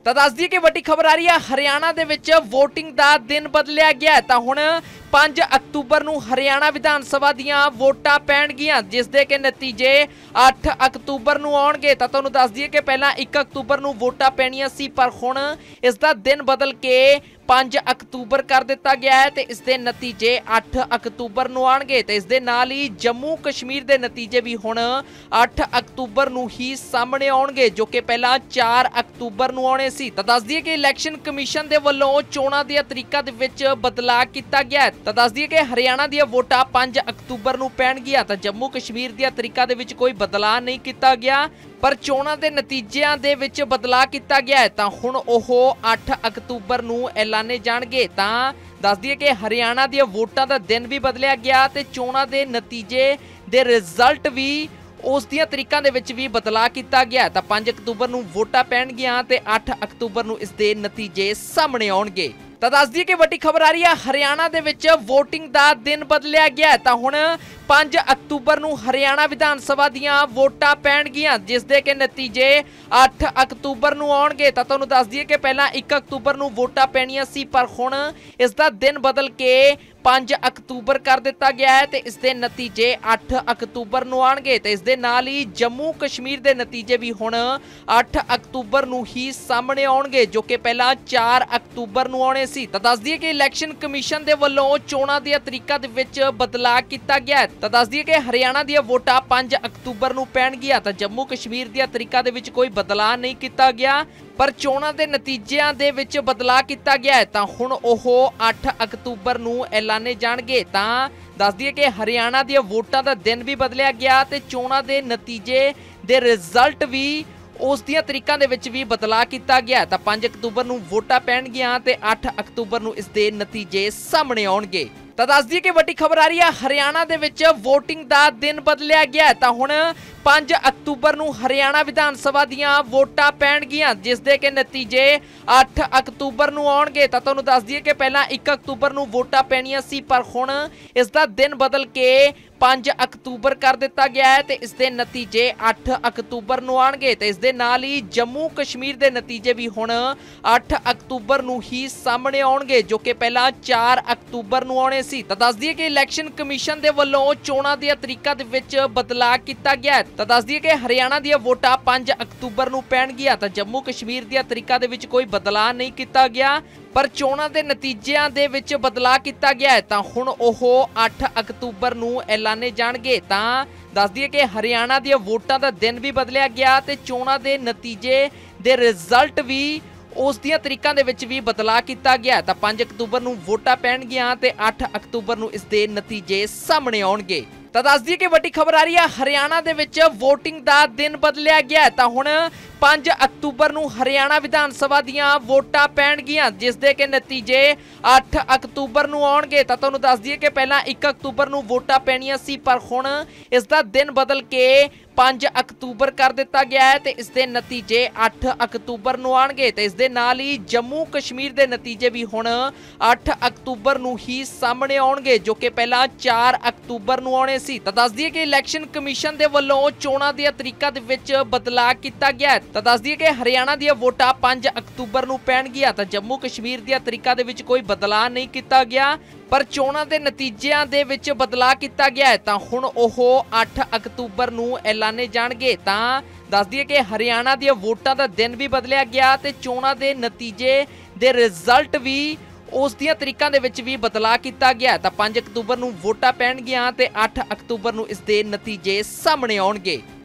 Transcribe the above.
ਤਾਂ ਦੱਸ ਦਈਏ ਕਿ ਵੱਡੀ ਖਬਰ ਆ ਰਹੀ ਹੈ ਹਰਿਆਣਾ ਦੇ ਵਿੱਚ VOTING ਦਾ ਦਿਨ ਬਦਲਿਆ ਗਿਆ ਤਾਂ ਹੁਣ 5 ਅਕਤੂਬਰ ਨੂੰ ਹਰਿਆਣਾ ਵਿਧਾਨ ਸਭਾ ਦੀਆਂ ਵੋਟਾਂ ਪੈਣਗੀਆਂ ਜਿਸ ਦੇ ਕਿ ਨਤੀਜੇ 8 ਅਕਤੂਬਰ ਨੂੰ ਆਉਣਗੇ। ਤਾਂ ਤੁਹਾਨੂੰ ਦੱਸ ਦਈਏ ਕਿ ਪਹਿਲਾਂ 1 ਅਕਤੂਬਰ ਨੂੰ ਵੋਟਾਂ ਪੈਣੀਆਂ ਸੀ ਪਰ ਹੁਣ ਇਸ ਦਾ ਦਿਨ ਬਦਲ ਕੇ 5 ਅਕਤੂਬਰ ਕਰ ਦਿੱਤਾ ਗਿਆ ਹੈ ਤੇ ਇਸ ਦੇ ਨਤੀਜੇ 8 ਅਕਤੂਬਰ ਨੂੰ ਆਣਗੇ ਤੇ ਇਸ ਦੇ ਨਾਲ ਹੀ ਜੰਮੂ ਕਸ਼ਮੀਰ ਦੇ ਨਤੀਜੇ ਵੀ ਹੁਣ 8 ਅਕਤੂਬਰ ਨੂੰ ਹੀ ਸਾਹਮਣੇ ਆਉਣਗੇ ਜੋ ਕਿ ਪਹਿਲਾਂ 4 ਅਕਤੂਬਰ ਨੂੰ ਆਉਣੇ ਸੀ। ਤਾਂ ਦੱਸ ਦਈਏ ਕਿ ਇਲੈਕਸ਼ਨ ਕਮਿਸ਼ਨ ਦੇ ਵੱਲੋਂ ਚੋਣਾਂ ਦੇ ਤਰੀਕਾਂ ਦੇ ਵਿੱਚ ਬਦਲਾਅ ਕੀਤਾ ਗਿਆ। ਤਾਂ ਦੱਸ ਦਈਏ ਕਿ ਹਰਿਆਣਾ ਦੀਆਂ ਵੋਟਾਂ 5 ਅਕਤੂਬਰ ਨੂੰ ਪੈਣਗੀਆਂ ਤਾਂ ਜੰਮੂ ਕਸ਼ਮੀਰ ਦੀਆਂ ਤਰੀਕਾਂ ਦੇ ਵਿੱਚ ਕੋਈ ਬਦਲਾਅ ਨਹੀਂ ਕੀਤਾ ਗਿਆ ਪਰ ਚੋਣਾਂ ਦੇ ਨਤੀਜਿਆਂ ਦੇ ਵਿੱਚ ਬਦਲਾਅ ਕੀਤਾ ਗਿਆ ਹੈ ਤਾਂ ਹੁਣ ਉਹ 8 ਅਕਤੂਬਰ ਨੂੰ ਐਲਾਨੇ ਜਾਣਗੇ। ਤਾਂ ਦੱਸ ਦਈਏ ਕਿ ਹਰਿਆਣਾ ਦੀਆਂ ਵੋਟਾਂ ਦਾ ਦਿਨ ਵੀ ਬਦਲਿਆ ਗਿਆ ਤੇ ਚੋਣਾਂ ਦੇ ਨਤੀਜੇ ਦੇ ਰਿਜ਼ਲਟ ਵੀ ਉਸ ਦੀਆਂ ਤਰੀਕਾਂ ਦੇ ਵਿੱਚ ਵੀ ਬਦਲਾਅ ਕੀਤਾ ਗਿਆ। ਤਾਂ 5 ਅਕਤੂਬਰ ਨੂੰ ਵੋਟਾਂ ਪੈਣਗੀਆਂ ਤੇ 8 ਅਕਤੂਬਰ ਨੂੰ ਇਸ ਦੇ ਨਤੀਜੇ ਸਾਹਮਣੇ ਆਉਣਗੇ। ਤਾਂ ਦੱਸ ਦਈਏ ਕਿ ਵੱਡੀ ਖਬਰ ਆ ਰਹੀ ਹੈ ਹਰਿਆਣਾ ਦੇ ਵਿੱਚ VOTING ਦਾ ਦਿਨ ਬਦਲਿਆ ਗਿਆ ਤਾਂ ਹੁਣ 5 ਅਕਤੂਬਰ ਨੂੰ ਹਰਿਆਣਾ ਵਿਧਾਨ ਸਭਾ ਦੀਆਂ ਵੋਟਾਂ ਪੈਣਗੀਆਂ ਜਿਸ ਦੇ ਕਿ ਨਤੀਜੇ 8 ਅਕਤੂਬਰ ਨੂੰ ਆਉਣਗੇ। ਤਾਂ ਤੁਹਾਨੂੰ ਦੱਸ ਦਈਏ ਕਿ ਪਹਿਲਾਂ 1 ਅਕਤੂਬਰ ਨੂੰ ਵੋਟਾਂ ਪੈਣੀਆਂ ਸੀ ਪਰ ਹੁਣ ਇਸ ਦਾ ਦਿਨ ਬਦਲ ਕੇ 5 ਅਕਤੂਬਰ ਕਰ ਦਿੱਤਾ ਗਿਆ ਹੈ ਤੇ ਇਸ ਦੇ ਨਤੀਜੇ 8 ਅਕਤੂਬਰ ਨੂੰ ਆਣਗੇ ਤੇ ਇਸ ਦੇ ਨਾਲ ਹੀ ਜੰਮੂ ਕਸ਼ਮੀਰ ਦੇ ਨਤੀਜੇ ਵੀ ਹੁਣ 8 ਅਕਤੂਬਰ ਨੂੰ ਹੀ ਸਾਹਮਣੇ ਆਉਣਗੇ ਜੋ ਕਿ ਪਹਿਲਾਂ 4 ਅਕਤੂਬਰ ਨੂੰ ਆਉਣੇ ਸੀ। ਤਾਂ ਦੱਸ ਦਈਏ ਕਿ ਇਲੈਕਸ਼ਨ ਕਮਿਸ਼ਨ ਦੇ ਵੱਲੋਂ ਚੋਣਾਂ ਦੇ ਤਰੀਕਾਂ ਦੇ ਵਿੱਚ ਬਦਲਾਅ ਕੀਤਾ ਗਿਆ। ਤਾਂ ਦੱਸ ਦਈਏ ਕਿ ਹਰਿਆਣਾ ਦੀਆਂ ਵੋਟਾਂ 5 ਅਕਤੂਬਰ ਨੂੰ ਪੈਣਗੀਆਂ ਤਾਂ ਜੰਮੂ ਕਸ਼ਮੀਰ ਦੀਆਂ ਤਰੀਕਾਂ ਦੇ ਵਿੱਚ ਕੋਈ ਬਦਲਾਅ ਨਹੀਂ ਕੀਤਾ ਗਿਆ ਪਰ ਚੋਣਾਂ ਦੇ ਨਤੀਜਿਆਂ ਦੇ ਵਿੱਚ ਬਦਲਾਅ ਕੀਤਾ ਗਿਆ ਹੈ ਤਾਂ ਹੁਣ ਉਹ 8 ਅਕਤੂਬਰ ਨੂੰ ਐਲਾਨੇ ਜਾਣਗੇ। ਤਾਂ ਦੱਸ ਦਈਏ ਕਿ ਹਰਿਆਣਾ ਦੀਆਂ ਵੋਟਾਂ ਦਾ ਦਿਨ ਵੀ ਬਦਲਿਆ ਗਿਆ ਤੇ ਚੋਣਾਂ ਦੇ ਨਤੀਜੇ ਦੇ ਰਿਜ਼ਲਟ ਵੀ ਉਸ ਦੀਆਂ ਤਰੀਕਾਂ ਦੇ ਵਿੱਚ ਵੀ ਬਦਲਾਅ ਕੀਤਾ ਗਿਆ। ਤਾਂ 5 ਅਕਤੂਬਰ ਨੂੰ ਵੋਟਾਂ ਪੈਣਗੀਆਂ ਤੇ 8 ਅਕਤੂਬਰ ਨੂੰ ਇਸ ਦੇ ਨਤੀਜੇ ਸਾਹਮਣੇ ਆਉਣਗੇ। ਤਾਂ ਦੱਸ ਦਈਏ ਕਿ ਵੱਡੀ ਖਬਰ ਆ ਰਹੀ ਹੈ ਹਰਿਆਣਾ ਦੇ ਵਿੱਚ VOTING ਦਾ ਦਿਨ ਬਦਲਿਆ ਗਿਆ ਤਾਂ ਹੁਣ 5 ਅਕਤੂਬਰ ਨੂੰ ਹਰਿਆਣਾ ਵਿਧਾਨ ਸਭਾ ਦੀਆਂ ਵੋਟਾਂ ਪੈਣਗੀਆਂ ਜਿਸ ਦੇ ਕਿ ਨਤੀਜੇ 8 ਅਕਤੂਬਰ ਨੂੰ ਆਉਣਗੇ। ਤਾਂ ਤੁਹਾਨੂੰ ਦੱਸ ਦਈਏ ਕਿ ਪਹਿਲਾਂ 1 ਅਕਤੂਬਰ ਨੂੰ ਵੋਟਾਂ ਪੈਣੀਆਂ ਸੀ ਪਰ ਹੁਣ ਇਸ ਦਾ ਦਿਨ ਬਦਲ ਕੇ 5 ਅਕਤੂਬਰ ਕਰ ਦਿੱਤਾ ਗਿਆ ਹੈ ਤੇ ਇਸ ਦੇ ਨਤੀਜੇ 8 ਅਕਤੂਬਰ ਨੂੰ ਆਣਗੇ ਤੇ ਇਸ ਦੇ ਨਾਲ ਹੀ ਜੰਮੂ ਕਸ਼ਮੀਰ ਦੇ ਨਤੀਜੇ ਵੀ ਹੁਣ 8 ਅਕਤੂਬਰ ਨੂੰ ਹੀ ਸਾਹਮਣੇ ਆਉਣਗੇ ਜੋ ਕਿ ਪਹਿਲਾਂ 4 ਅਕਤੂਬਰ ਨੂੰ ਆਉਣੇ ਸੀ। ਤਾਂ ਦੱਸ ਦਈਏ ਕਿ ਇਲੈਕਸ਼ਨ ਕਮਿਸ਼ਨ ਦੇ ਵੱਲੋਂ ਚੋਣਾਂ ਦੇ ਤਰੀਕਾਂ ਦੇ ਵਿੱਚ ਬਦਲਾਅ ਕੀਤਾ ਗਿਆ। ਤਾਂ ਦੱਸ ਦਈਏ ਕਿ ਹਰਿਆਣਾ ਦੀਆਂ ਵੋਟਾਂ 5 ਅਕਤੂਬਰ ਨੂੰ ਪੈਣਗੀਆਂ ਤਾਂ ਜੰਮੂ ਕਸ਼ਮੀਰ ਦੀਆਂ ਤਰੀਕਾਂ ਦੇ ਵਿੱਚ ਕੋਈ ਬਦਲਾਅ ਨਹੀਂ ਕੀਤਾ ਗਿਆ ਪਰ ਚੋਣਾਂ ਦੇ ਨਤੀਜਿਆਂ ਦੇ ਵਿੱਚ ਬਦਲਾਅ ਕੀਤਾ ਗਿਆ ਹੈ ਤਾਂ ਹੁਣ ਉਹ 8 ਅਕਤੂਬਰ ਨੂੰ ਐਲਾਨੇ ਜਾਣਗੇ। ਤਾਂ ਦੱਸ ਦਈਏ ਕਿ ਹਰਿਆਣਾ ਦੀਆਂ ਵੋਟਾਂ ਦਾ ਦਿਨ ਵੀ ਬਦਲਿਆ ਗਿਆ ਤੇ ਚੋਣਾਂ ਦੇ ਨਤੀਜੇ ਦੇ ਰਿਜ਼ਲਟ ਵੀ ਉਸ ਦੀਆਂ ਤਰੀਕਾਂ ਦੇ ਵਿੱਚ ਵੀ ਬਦਲਾਅ ਕੀਤਾ ਗਿਆ। ਤਾਂ 5 ਅਕਤੂਬਰ ਨੂੰ ਵੋਟਾਂ ਪੈਣਗੀਆਂ ਤੇ 8 ਅਕਤੂਬਰ ਨੂੰ ਇਸ ਦੇ ਨਤੀਜੇ ਸਾਹਮਣੇ ਆਉਣਗੇ। ਤਾਂ ਦੱਸ ਦਈਏ ਕਿ ਵੱਡੀ ਖਬਰ ਆ ਰਹੀ ਹੈ ਹਰਿਆਣਾ ਦੇ ਵਿੱਚ VOTING ਦਾ ਦਿਨ ਬਦਲਿਆ ਗਿਆ ਤਾਂ ਹੁਣ 5 ਅਕਤੂਬਰ ਨੂੰ ਹਰਿਆਣਾ ਵਿਧਾਨ ਸਭਾ ਦੀਆਂ ਵੋਟਾਂ ਪੈਣਗੀਆਂ ਜਿਸ ਦੇ ਕਿ ਨਤੀਜੇ 8 ਅਕਤੂਬਰ ਨੂੰ ਆਉਣਗੇ। ਤਾਂ ਤੁਹਾਨੂੰ ਦੱਸ ਦਈਏ ਕਿ ਪਹਿਲਾਂ 1 ਅਕਤੂਬਰ ਨੂੰ ਵੋਟਾਂ ਪੈਣੀਆਂ ਸੀ ਪਰ ਹੁਣ ਇਸ ਦਾ ਦਿਨ ਬਦਲ ਕੇ 5 ਅਕਤੂਬਰ ਕਰ ਦਿੱਤਾ ਗਿਆ ਹੈ ਤੇ ਇਸ ਦੇ ਨਤੀਜੇ 8 ਅਕਤੂਬਰ ਨੂੰ ਆਣਗੇ ਤੇ ਇਸ ਦੇ ਨਾਲ ਹੀ ਜੰਮੂ ਕਸ਼ਮੀਰ ਦੇ ਨਤੀਜੇ ਵੀ ਹੁਣ 8 ਅਕਤੂਬਰ ਨੂੰ ਹੀ ਸਾਹਮਣੇ ਆਉਣਗੇ ਜੋ ਕਿ ਪਹਿਲਾਂ 4 ਅਕਤੂਬਰ ਨੂੰ ਆਉਣੇ ਸੀ। ਤਾਂ ਦੱਸ ਦਈਏ ਕਿ ਇਲੈਕਸ਼ਨ ਕਮਿਸ਼ਨ ਦੇ ਵੱਲੋਂ ਚੋਣਾਂ ਦੇ ਤਰੀਕਾਂ ਦੇ ਵਿੱਚ ਬਦਲਾਅ ਕੀਤਾ ਗਿਆ। ਤਾਂ ਦੱਸ ਦਈਏ ਕਿ ਹਰਿਆਣਾ ਦੀਆਂ ਵੋਟਾਂ 5 ਅਕਤੂਬਰ ਨੂੰ ਪੈਣਗੀਆਂ ਤਾਂ ਜੰਮੂ ਕਸ਼ਮੀਰ ਦੀਆਂ ਤਰੀਕਾਂ ਦੇ ਵਿੱਚ ਕੋਈ ਬਦਲਾਅ ਨਹੀਂ ਕੀਤਾ ਗਿਆ ਪਰ ਚੋਣਾਂ ਦੇ ਨਤੀਜਿਆਂ ਦੇ ਵਿੱਚ ਬਦਲਾਅ ਕੀਤਾ ਗਿਆ ਹੈ ਤਾਂ ਹੁਣ ਉਹ 8 ਅਕਤੂਬਰ ਨੂੰ ਐਲਾਨੇ ਜਾਣਗੇ। ਤਾਂ ਦੱਸ ਦਈਏ ਕਿ ਹਰਿਆਣਾ ਦੀਆਂ ਵੋਟਾਂ ਦਾ ਦਿਨ ਵੀ ਬਦਲਿਆ ਗਿਆ ਤੇ ਚੋਣਾਂ ਦੇ ਨਤੀਜੇ ਦੇ ਰਿਜ਼ਲਟ ਵੀ ਉਸ ਦੀਆਂ ਤਰੀਕਾਂ ਦੇ ਵਿੱਚ ਵੀ ਬਦਲਾਅ ਕੀਤਾ ਗਿਆ। ਤਾਂ 5 ਅਕਤੂਬਰ ਨੂੰ ਵੋਟਾਂ ਪੈਣਗੀਆਂ ਤੇ 8 ਅਕਤੂਬਰ ਨੂੰ ਇਸ ਦੇ ਨਤੀਜੇ ਸਾਹਮਣੇ ਆਉਣਗੇ।